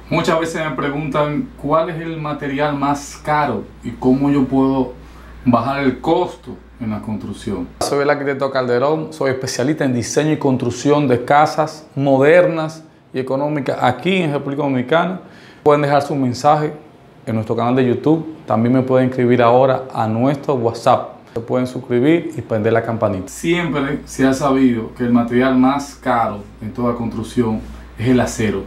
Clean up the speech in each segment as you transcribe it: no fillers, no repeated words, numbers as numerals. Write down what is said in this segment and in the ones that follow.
Muchas veces me preguntan cuál es el material más caro y cómo yo puedo bajar el costo en la construcción. Soy el arquitecto Calderón, soy especialista en diseño y construcción de casas modernas y económicas aquí en República Dominicana. Pueden dejar su mensaje en nuestro canal de YouTube. También me pueden escribir ahora a nuestro WhatsApp. Se pueden suscribir y prender la campanita. Siempre se ha sabido que el material más caro en toda construcción es el acero.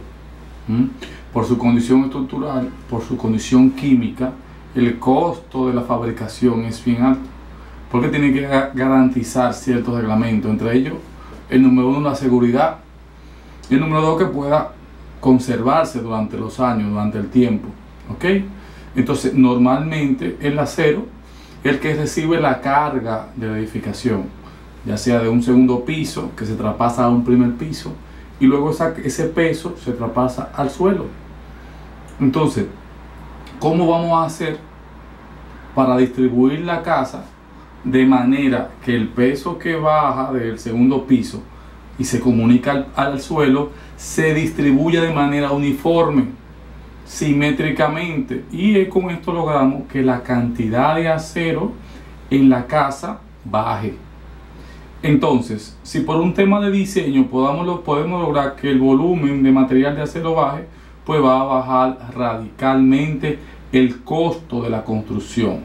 Por su condición estructural, por su condición química, el costo de la fabricación es bien alto, porque tiene que garantizar ciertos reglamentos, entre ellos el número uno, la seguridad, y el número dos, que pueda conservarse durante los años, durante el tiempo. ¿Ok? Entonces, normalmente el acero es el que recibe la carga de la edificación, ya sea de un segundo piso que se traspasa a un primer piso, y luego ese peso se traspasa al suelo. Entonces, ¿cómo vamos a hacer para distribuir la casa de manera que el peso que baja del segundo piso y se comunica al suelo se distribuya de manera uniforme, simétricamente? Y con esto logramos que la cantidad de acero en la casa baje. Entonces, si por un tema de diseño podemos lograr que el volumen de material de acero baje, pues va a bajar radicalmente el costo de la construcción.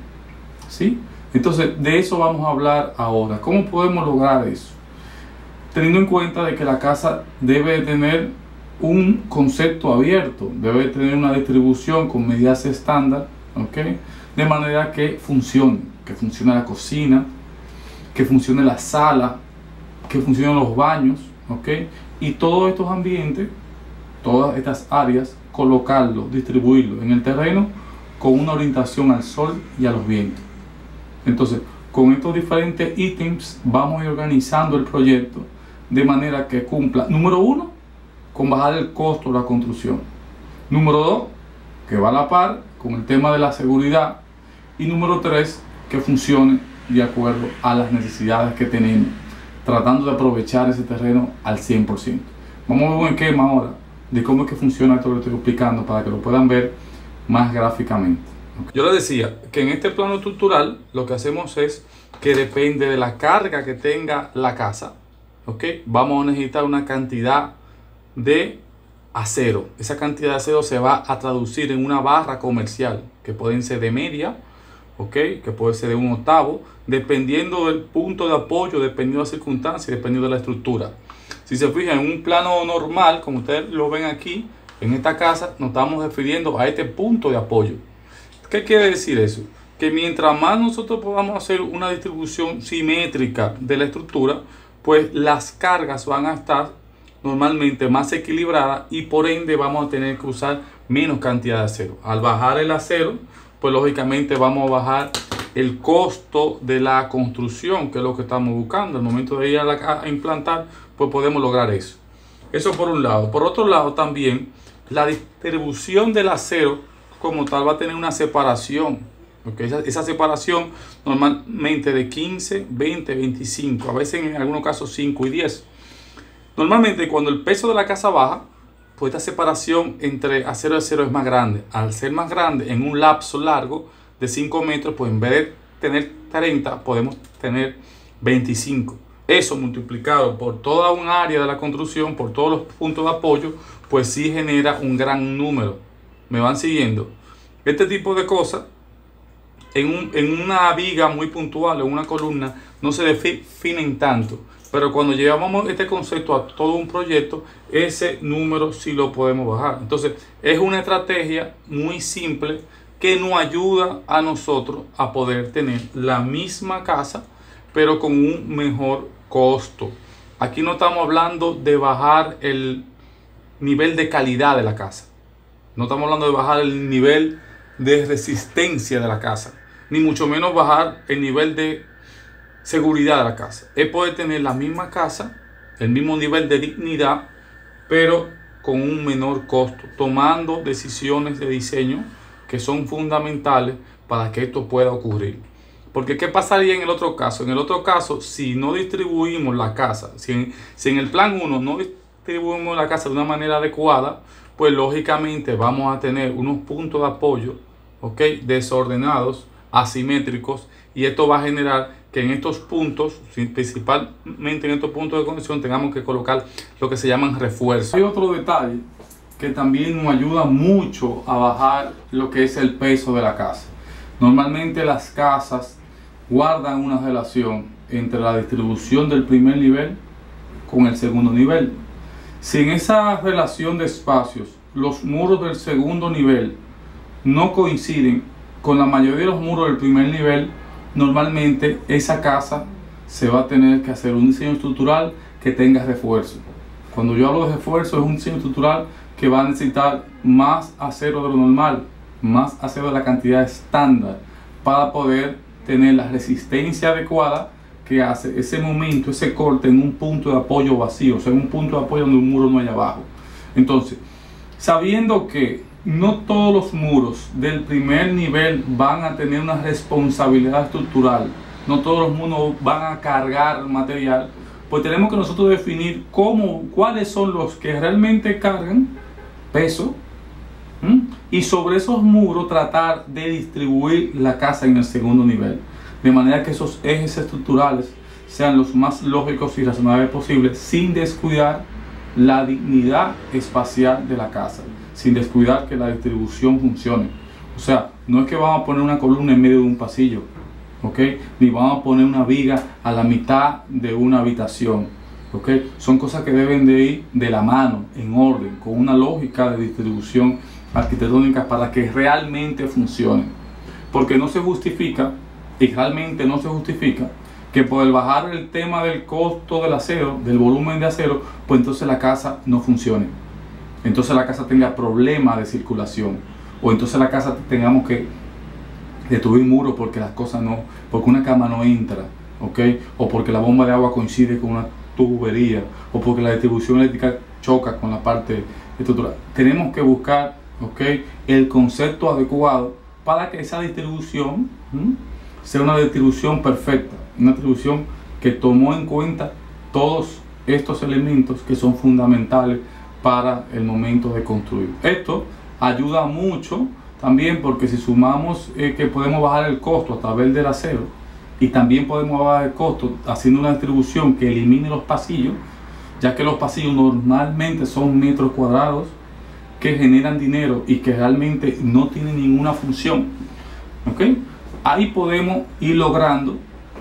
¿Sí? Entonces, de eso vamos a hablar ahora. ¿Cómo podemos lograr eso? Teniendo en cuenta de que la casa debe tener un concepto abierto, debe tener una distribución con medidas estándar, ¿ok? De manera que funcione la cocina, que funcione la sala, que funcionen los baños, ¿ok? Y todos estos ambientes, todas estas áreas, colocarlo, distribuirlo en el terreno con una orientación al sol y a los vientos. Entonces, con estos diferentes ítems vamos a ir organizando el proyecto de manera que cumpla, número uno, con bajar el costo de la construcción. Número dos, que va a la par con el tema de la seguridad. Y número tres, que funcione de acuerdo a las necesidades que tenemos, tratando de aprovechar ese terreno al 100%. Vamos a ver un esquema ahora de cómo es que funciona esto que estoy explicando para que lo puedan ver más gráficamente. Yo les decía que en este plano estructural lo que hacemos es que depende de la carga que tenga la casa, ¿ok? Vamos a necesitar una cantidad de acero. Esa cantidad de acero se va a traducir en una barra comercial, que pueden ser de media, ¿ok? Que puede ser de un octavo, dependiendo del punto de apoyo, dependiendo de las circunstancias, dependiendo de la estructura. Si se fijan en un plano normal, como ustedes lo ven aquí, en esta casa nos estamos refiriendo a este punto de apoyo. ¿Qué quiere decir eso? Que mientras más nosotros podamos hacer una distribución simétrica de la estructura, pues las cargas van a estar normalmente más equilibradas y por ende vamos a tener que usar menos cantidad de acero. Al bajar el acero, pues lógicamente vamos a bajar el costo de la construcción, que es lo que estamos buscando. Al momento de ir a implantar, pues podemos lograr eso. Eso por un lado. Por otro lado también, la distribución del acero como tal va a tener una separación. ¿Okay? Esa separación normalmente de 15, 20, 25, a veces en algunos casos 5 y 10. Normalmente cuando el peso de la casa baja, pues esta separación entre acero y acero es más grande. Al ser más grande en un lapso largo de 5 metros, pues en vez de tener 30, podemos tener 25. Eso multiplicado por toda un área de la construcción, por todos los puntos de apoyo, pues sí genera un gran número. ¿Me van siguiendo? Este tipo de cosas, en una viga muy puntual, en una columna, no se definen tanto. Pero cuando llevamos este concepto a todo un proyecto, ese número sí lo podemos bajar. Entonces, es una estrategia muy simple que nos ayuda a nosotros a poder tener la misma casa, pero con un mejor costo. Aquí no estamos hablando de bajar el nivel de calidad de la casa. No estamos hablando de bajar el nivel de resistencia de la casa, ni mucho menos bajar el nivel de seguridad de la casa. Es poder tener la misma casa, el mismo nivel de dignidad, pero con un menor costo, tomando decisiones de diseño que son fundamentales para que esto pueda ocurrir. Porque ¿qué pasaría en el otro caso? En el otro caso, si no distribuimos la casa, si en el plan 1 no distribuimos la casa de una manera adecuada, pues lógicamente vamos a tener unos puntos de apoyo, ¿ok?, desordenados, asimétricos, y esto va a generar que en estos puntos, principalmente en estos puntos de conexión, tengamos que colocar lo que se llaman refuerzos. Hay otro detalle que también nos ayuda mucho a bajar lo que es el peso de la casa. Normalmente las casas guardan una relación entre la distribución del primer nivel con el segundo nivel. Si en esa relación de espacios los muros del segundo nivel no coinciden con la mayoría de los muros del primer nivel, normalmente esa casa se va a tener que hacer un diseño estructural que tenga refuerzo. Cuando yo hablo de refuerzo, es un diseño estructural que va a necesitar más acero de lo normal, más acero de la cantidad estándar, para poder tener la resistencia adecuada que hace ese momento, ese corte en un punto de apoyo vacío, o sea, en un punto de apoyo donde un muro no hay abajo. Entonces, sabiendo que no todos los muros del primer nivel van a tener una responsabilidad estructural, no todos los muros van a cargar material, pues tenemos que nosotros definir cuáles son los que realmente cargan peso, y sobre esos muros tratar de distribuir la casa en el segundo nivel, de manera que esos ejes estructurales sean los más lógicos y razonables posibles, sin descuidar la dignidad espacial de la casa, sin descuidar que la distribución funcione. O sea, no es que vamos a poner una columna en medio de un pasillo, ¿ok?, ni vamos a poner una viga a la mitad de una habitación, ¿ok? Son cosas que deben de ir de la mano, en orden, con una lógica de distribución arquitectónica para que realmente funcione. Porque no se justifica, y realmente no se justifica, que por el bajar el tema del costo del acero, del volumen de acero, pues entonces la casa no funcione. Entonces la casa tenga problemas de circulación, o entonces la casa tengamos que destruir muros porque las cosas no, porque una cama no entra, ¿ok?, o porque la bomba de agua coincide con una tubería, o porque la distribución eléctrica choca con la parte estructural. Tenemos que buscar, ¿ok?, el concepto adecuado para que esa distribución sea una distribución perfecta, una distribución que tomó en cuenta todos estos elementos que son fundamentales para el momento de construir. Esto ayuda mucho también porque si sumamos que podemos bajar el costo a través del acero, y también podemos bajar el costo haciendo una distribución que elimine los pasillos, ya que los pasillos normalmente son metros cuadrados que generan dinero y que realmente no tienen ninguna función, ¿ok? Ahí podemos ir logrando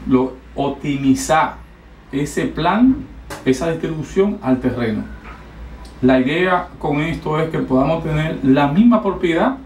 optimizar ese plan, esa distribución al terreno. La idea con esto es que podamos tener la misma propiedad,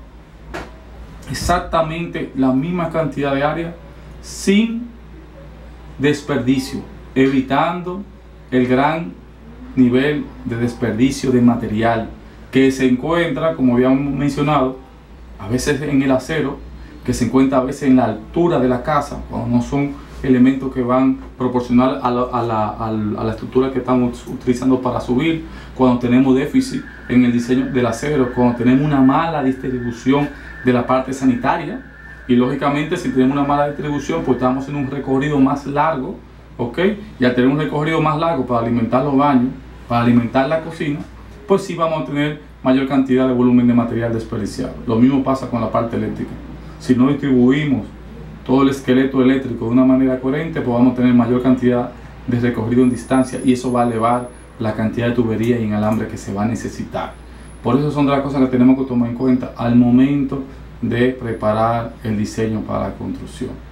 exactamente la misma cantidad de área, sin desperdicio, evitando el gran nivel de desperdicio de material que se encuentra, como habíamos mencionado, a veces en el acero, que se encuentra a veces en la altura de la casa, cuando no son elementos que van proporcional a la estructura que estamos utilizando para subir, cuando tenemos déficit en el diseño del acero, cuando tenemos una mala distribución de la parte sanitaria. Y lógicamente, si tenemos una mala distribución, pues estamos en un recorrido más largo, ¿ok? Y al tener un recorrido más largo para alimentar los baños, para alimentar la cocina, pues sí vamos a tener mayor cantidad de volumen de material desperdiciado. Lo mismo pasa con la parte eléctrica. Si no distribuimos todo el esqueleto eléctrico de una manera coherente, pues vamos a tener mayor cantidad de recorrido en distancia, y eso va a elevar la cantidad de tubería y en alambre que se va a necesitar. Por eso son de las cosas que tenemos que tomar en cuenta al momento de preparar el diseño para la construcción.